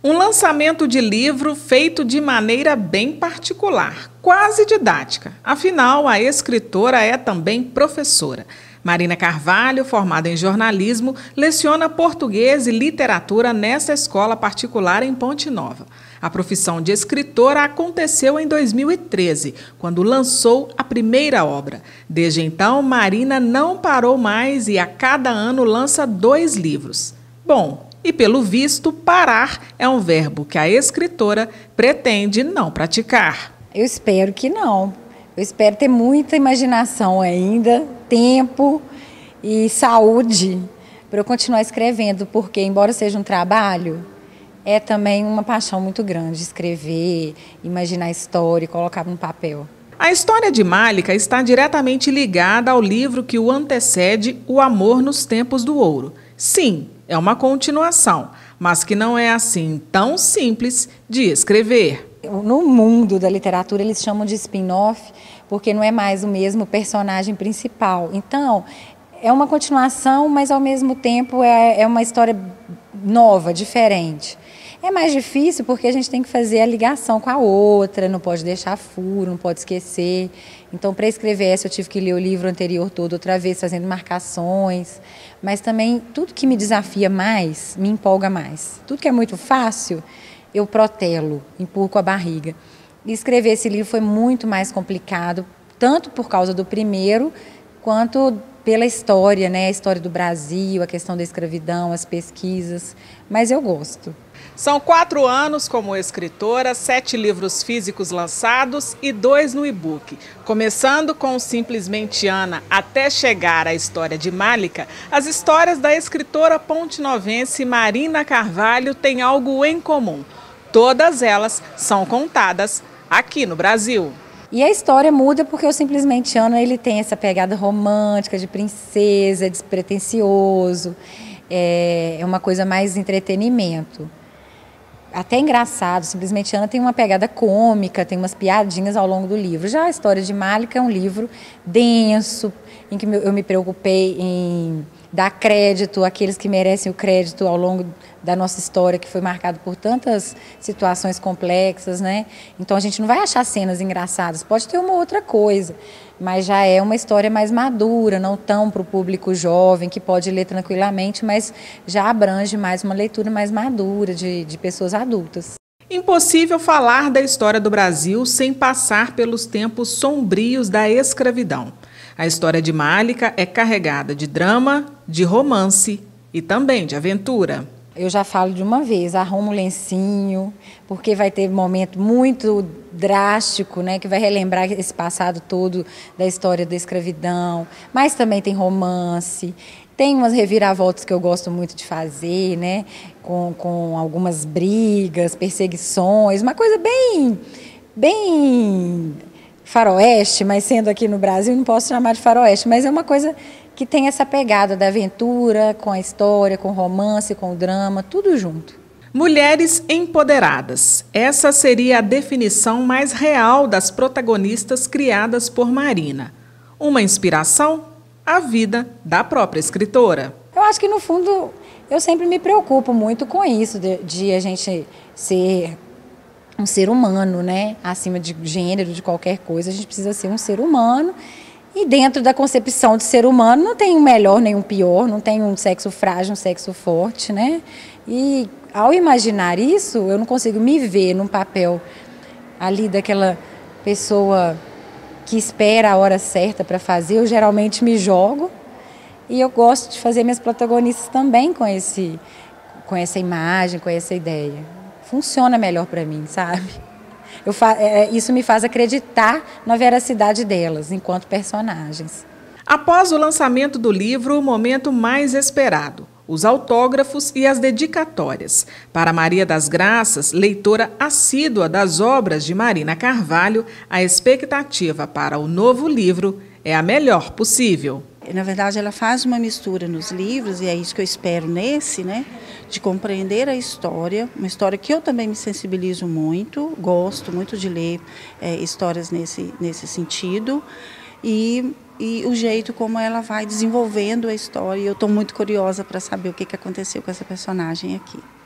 Um lançamento de livro feito de maneira bem particular, quase didática. Afinal, a escritora é também professora. Marina Carvalho, formada em jornalismo, leciona português e literatura nessa escola particular em Ponte Nova. A profissão de escritora aconteceu em 2013, quando lançou a primeira obra. Desde então, Marina não parou mais e a cada ano lança 2 livros. Bom, e pelo visto, parar é um verbo que a escritora pretende não praticar. Eu espero que não. Eu espero ter muita imaginação ainda, tempo e saúde para eu continuar escrevendo, porque, embora seja um trabalho, é também uma paixão muito grande escrever, imaginar a história e colocar no papel. A história de Málica está diretamente ligada ao livro que o antecede, O Amor nos Tempos do Ouro. Sim, é uma continuação, mas que não é assim tão simples de escrever. No mundo da literatura eles chamam de spin-off, porque não é mais o mesmo personagem principal. Então, é uma continuação, mas ao mesmo tempo é uma história nova, diferente. É mais difícil porque a gente tem que fazer a ligação com a outra, não pode deixar furo, não pode esquecer. Então, para escrever essa, eu tive que ler o livro anterior todo outra vez, fazendo marcações. Mas também, tudo que me desafia mais, me empolga mais. Tudo que é muito fácil, eu protelo, empurro com a barriga. E escrever esse livro foi muito mais complicado, tanto por causa do primeiro, quanto pela história, né? A história do Brasil, a questão da escravidão, as pesquisas. Mas eu gosto. São 4 anos como escritora, 7 livros físicos lançados e 2 no e-book. Começando com Simplesmente Ana até chegar à história de Málica, as histórias da escritora pontinovense Marina Carvalho têm algo em comum. Todas elas são contadas aqui no Brasil. E a história muda porque o Simplesmente Ana ele tem essa pegada romântica, de princesa, despretensioso, é uma coisa mais entretenimento. Até engraçado, Simplesmente Ana tem uma pegada cômica, tem umas piadinhas ao longo do livro. Já a história de Málica é um livro denso, em que eu me preocupei em dar crédito àqueles que merecem o crédito ao longo da nossa história, que foi marcado por tantas situações complexas, né? Então a gente não vai achar cenas engraçadas, pode ter uma outra coisa, mas já é uma história mais madura, não tão para o público jovem, que pode ler tranquilamente, mas já abrange mais uma leitura mais madura, de pessoas adultas. Impossível falar da história do Brasil sem passar pelos tempos sombrios da escravidão. A história de Málica é carregada de drama, de romance e também de aventura. Eu já falo de uma vez, arruma um lencinho, porque vai ter um momento muito drástico, né, que vai relembrar esse passado todo da história da escravidão, mas também tem romance, tem umas reviravoltas que eu gosto muito de fazer, né, com algumas brigas, perseguições, uma coisa bem faroeste, mas sendo aqui no Brasil não posso chamar de faroeste, mas é uma coisa que tem essa pegada da aventura, com a história, com o romance, com o drama, tudo junto. Mulheres empoderadas. Essa seria a definição mais real das protagonistas criadas por Marina. Uma inspiração? A vida da própria escritora. Eu acho que, no fundo, eu sempre me preocupo muito com isso, de a gente ser um ser humano, né? Acima de gênero, de qualquer coisa, a gente precisa ser um ser humano. E dentro da concepção de ser humano não tem um melhor nem um pior, não tem um sexo frágil, um sexo forte, né? E ao imaginar isso, eu não consigo me ver num papel ali daquela pessoa que espera a hora certa para fazer. Eu geralmente me jogo e eu gosto de fazer minhas protagonistas também com essa imagem, com essa ideia. Funciona melhor para mim, sabe? Isso me faz acreditar na veracidade delas, enquanto personagens. Após o lançamento do livro, o momento mais esperado, os autógrafos e as dedicatórias. Para Maria das Graças, leitora assídua das obras de Marina Carvalho, a expectativa para o novo livro é a melhor possível. Na verdade, ela faz uma mistura nos livros, e é isso que eu espero nesse, né? De compreender a história, uma história que eu também me sensibilizo muito, gosto muito de ler histórias nesse sentido, e o jeito como ela vai desenvolvendo a história. E eu estou muito curiosa para saber o que aconteceu com essa personagem aqui.